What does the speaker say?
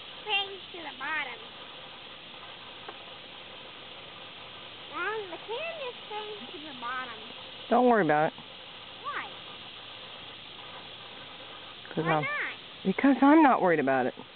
spraying to the bottom. The can is spraying to the bottom. Don't worry about it. Why? Why not? Because I'm not worried about it.